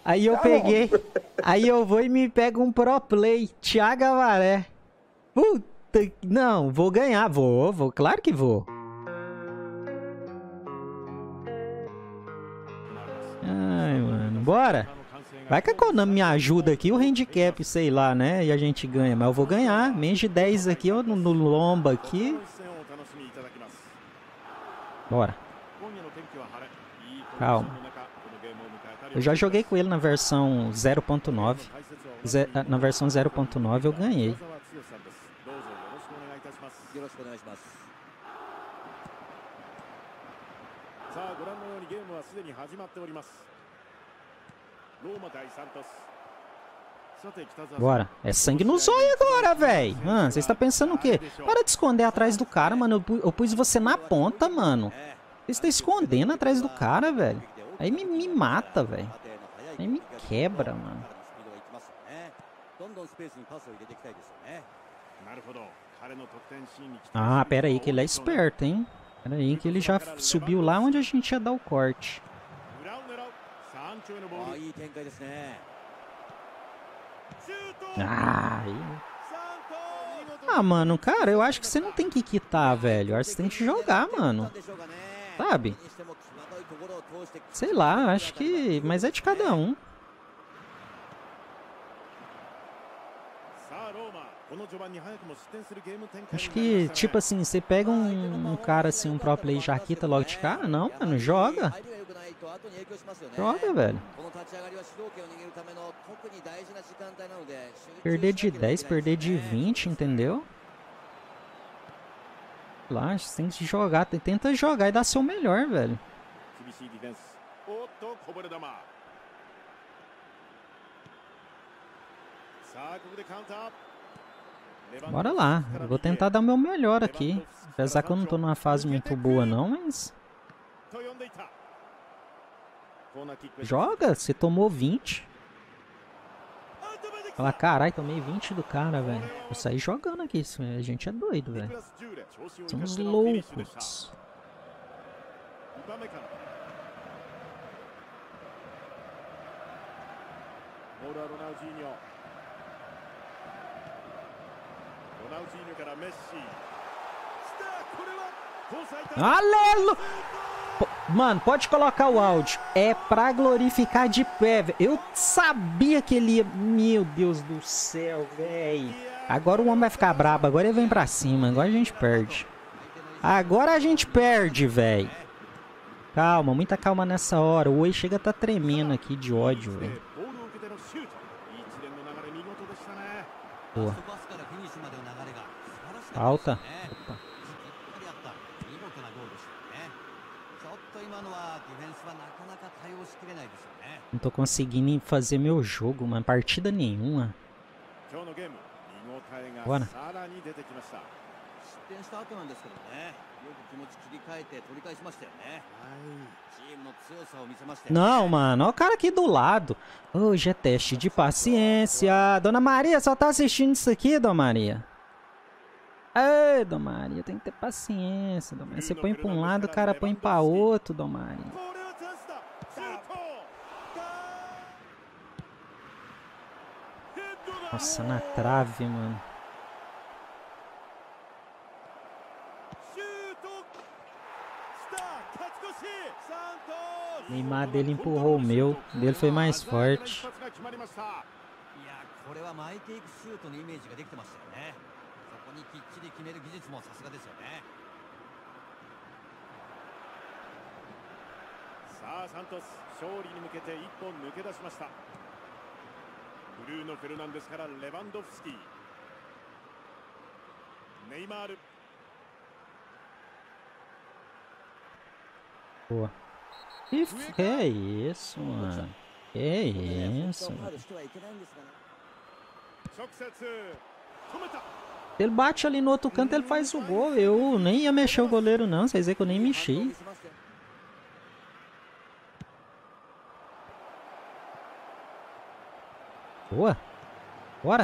Aí eu peguei. Aí eu vou e me pego um pro play. Thiago Avaré. Puta. Não, vou ganhar. Vou. Claro que vou. Ai, mano. Bora. Vai que a Konami me ajuda aqui, o handicap, sei lá, né? E a gente ganha. Mas eu vou ganhar. Menos de 10 aqui, ó, no lomba aqui. Bora. Calma. Eu já joguei com ele na versão 0.9. Na versão 0.9 eu ganhei. Bora. É sangue no zóio agora, velho. Mano, vocês estão pensando o quê? Para de esconder atrás do cara, mano. Eu pus você na ponta, mano. Você está escondendo atrás do cara, velho. Aí me mata, velho. Aí me quebra, mano. Ah, pera aí que ele é esperto, hein? Pera aí que ele já subiu lá onde a gente ia dar o corte. Ah, mano, cara, eu acho que você não tem que quitar, velho. Eu acho que você tem que jogar, mano. Sabe? Sei lá, acho que... Mas é de cada um. Acho que, tipo assim, você pega um cara assim, um pro play já quita logo de cara? Não, mano, joga. Joga, velho. Perder de 10, perder de 20, entendeu? Lá, você tem que jogar, tenta jogar e dar seu melhor, velho. Bora lá, eu vou tentar dar o meu melhor aqui. Apesar que eu não tô numa fase muito boa não, mas... Joga, você tomou 20. Fala, caralho, tomei 20 do cara, velho. Vou sair jogando aqui, a gente é doido, velho. Somos loucos. Alelo! Mano, pode colocar o áudio. É pra glorificar de pé, velho. Eu sabia que ele ia... Meu Deus do céu, velho. Agora o homem vai ficar brabo. Agora ele vem pra cima. Agora a gente perde. Agora a gente perde, velho. Calma, muita calma nessa hora. O Oi chega a tá tremendo aqui de ódio, velho. Boa. Falta. Opa. Não tô conseguindo fazer meu jogo, mano. Partida nenhuma. Bora. Não, mano. Olha o cara aqui do lado. Hoje é teste de paciência. Dona Maria, só tá assistindo isso aqui, Dona Maria? Ei, Dona Maria, tem que ter paciência, Dona Maria. Você põe pra um lado, o cara põe pra outro, Dona Maria. Nossa, na trave, mano. O Neymar dele empurrou o meu. O dele foi mais forte. Bruno Fernandes para Lewandowski. Neymar. Boa. Que é isso, mano? Que é isso, mano? Ele bate ali no outro canto, ele faz o gol. Eu nem ia mexer o goleiro, não. Vocês veem que eu nem mexi. Boa. Bora.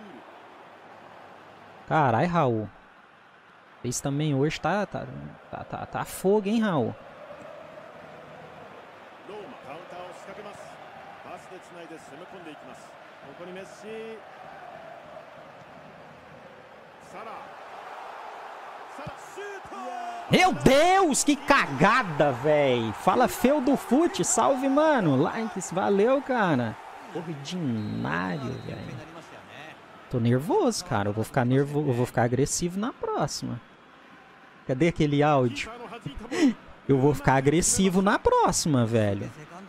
Carai, Raul. Esse também hoje tá fogo, hein, Raul? Meu Deus, que cagada, véi. Fala feio do fute. Salve, mano. Likes, valeu, cara. Ordinário, velho. Tô nervoso, cara. Eu vou ficar nervoso, eu vou ficar agressivo na próxima. Cadê aquele áudio? Eu vou ficar agressivo na próxima, velho.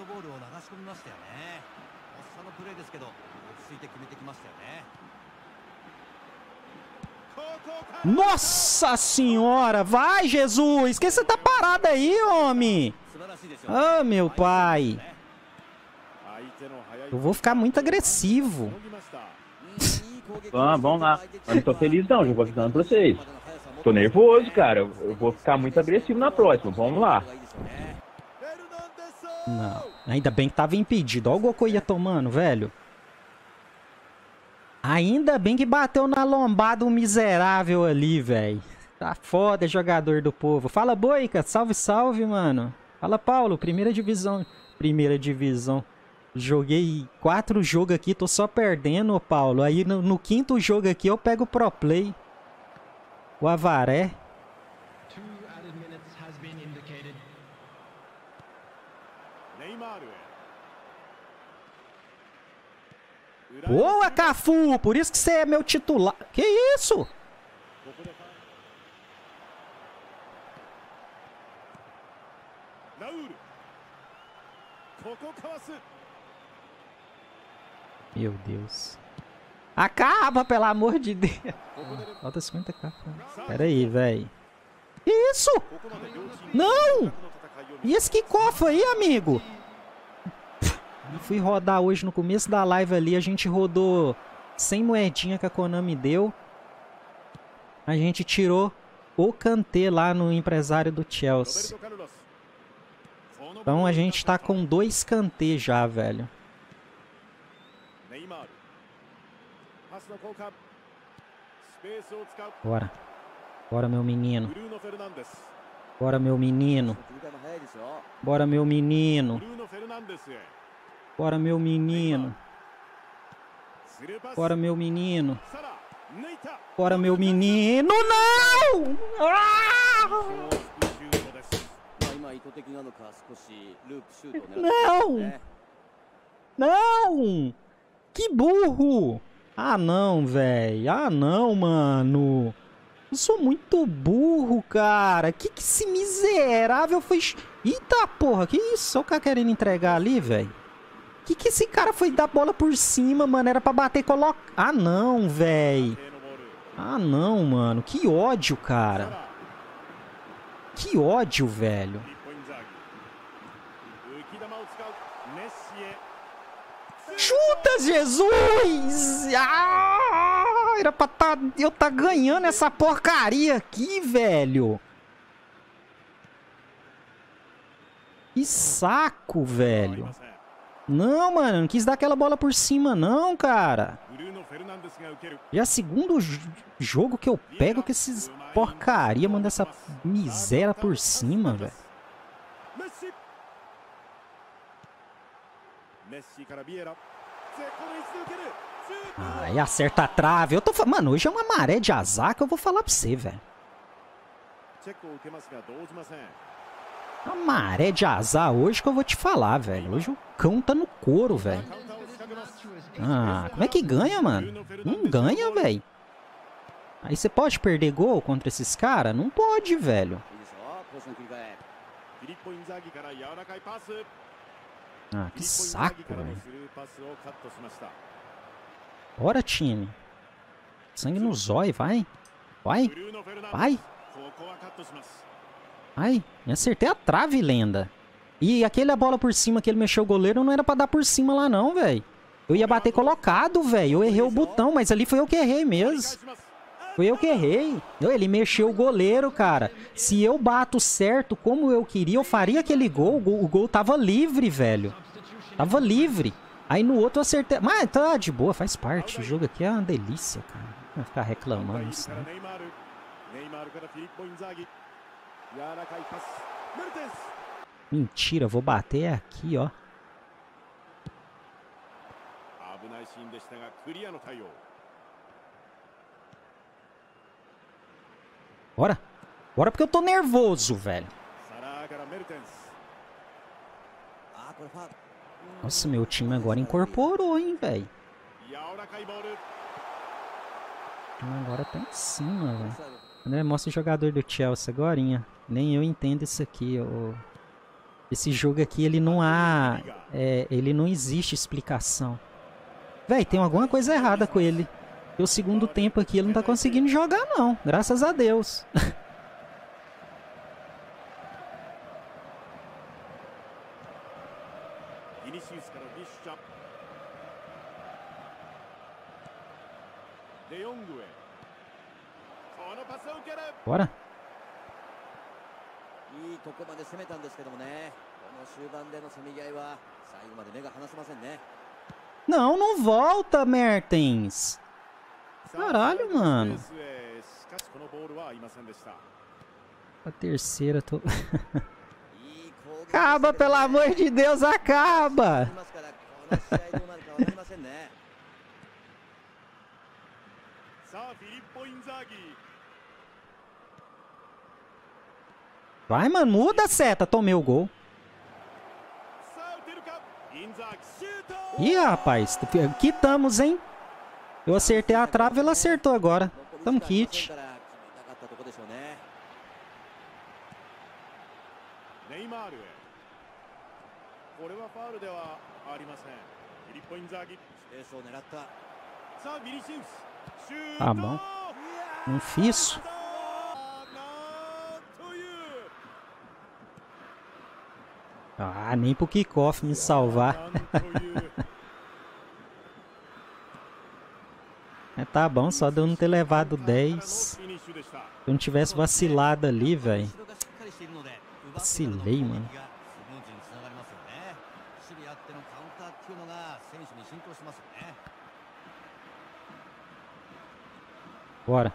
Nossa senhora, vai, Jesus! Que você tá parado aí, homem? Ah, meu pai. Eu vou ficar muito agressivo. Vamos lá. Eu não tô feliz não, já vou avisando pra vocês. Tô nervoso, cara. Eu vou ficar muito agressivo na próxima. Vamos lá. Não, ainda bem que tava impedido. Olha o gol que eu ia tomando, velho. Ainda bem que bateu na lombada um miserável ali, velho. Tá foda, jogador do povo. Fala, Boica. Salve, salve, mano. Fala, Paulo. Primeira divisão. Primeira divisão. Joguei 4 jogos aqui, tô só perdendo, Paulo. Aí no 5º jogo aqui eu pego o Pro Play. O Avaré. Boa, Cafu! Por isso que você é meu titular. Que isso? Meu Deus. Acaba, pelo amor de Deus. Falta 50k. Pera aí, velho. Que isso? Não! E esse kickoff aí, amigo? Eu fui rodar hoje no começo da live ali. A gente rodou 100 moedinha que a Konami deu. A gente tirou o Kanté lá no empresário do Chelsea. Então a gente tá com 2 Kanté já, velho. Bora. Bora, meu menino. Bora, meu menino. Bora, meu menino. Bora, meu menino. Bora, meu menino. Bora, meu menino. Não! Ah! Não! Não! Que burro! Ah, não, velho. Ah, não, mano. Eu sou muito burro, cara. Que esse miserável foi... Eita, porra. Que isso? Olha o cara querendo entregar ali, velho. Que esse cara foi dar bola por cima, mano? Era pra bater e colocar... Ah, não, velho. Ah, não, mano. Que ódio, cara. Que ódio, velho. Chuta, Jesus! Ah, era pra eu tá ganhando essa porcaria aqui, velho. Que saco, velho. Não, mano, não quis dar aquela bola por cima, não, cara. Já é o segundo jogo que eu pego com esses porcaria, manda essa miséria por cima, velho. Ah, e acerta a trave. Eu tô falando, mano, hoje é uma maré de azar que eu vou falar pra você, velho. Uma maré de azar hoje que eu vou te falar, velho. Hoje o cão tá no couro, velho. Ah, como é que ganha, mano? Não ganha, velho. Aí você pode perder gol contra esses caras? Não pode, velho. Ah, que saco, velho. Bora, time. Sangue no zóio, vai. Vai. Vai. Ai, me acertei a trave, lenda. E aquele bola por cima que ele mexeu o goleiro não era pra dar por cima lá não, velho. Eu ia bater colocado, velho. Eu errei o botão, mas ali foi eu que errei mesmo. Foi eu que errei. Ele mexeu o goleiro, cara. Se eu bato certo como eu queria, eu faria aquele gol. O gol tava livre, velho. Tava livre. Aí no outro eu acertei. Mas tá de boa, faz parte. O jogo aqui é uma delícia, cara. Não vai ficar reclamando isso, né? Mentira, vou bater aqui, ó. Bora. Bora porque eu tô nervoso, velho. Nossa, meu time agora incorporou, hein, velho. Agora tá em cima, velho. André, mostra o jogador do Chelsea agorinha. Nem eu entendo isso aqui. Esse jogo aqui, ele não há... ele não existe explicação. Véi, tem alguma coisa errada com ele. E o segundo tempo aqui, ele não tá conseguindo jogar, não. Graças a Deus. Bora. Não, não volta, Mertens. Caralho, mano. A terceira, tô... Acaba, pelo amor de Deus, acaba. Vai, mano, muda a seta. Tomei o gol. Ih, rapaz, quitamos, hein? Eu acertei a trave, ele acertou agora. Tamo kit. Tá bom. Não fiz. Ah, nem pro kickoff me salvar. Tá bom, só de eu não ter levado 10. Se eu não tivesse vacilado ali, velho. Vacilei, mano. Bora.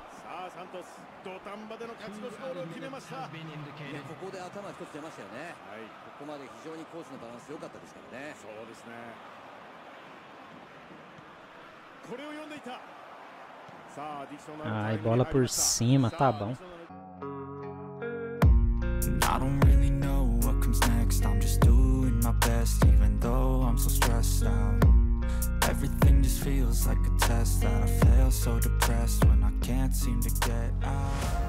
Ai, bola por cima, tá bom. I don't really know what comes next. I'm just doing my best, even though I'm so stressed out. Everything just feels like a test that I fail, so depressed when I can't seem to get out.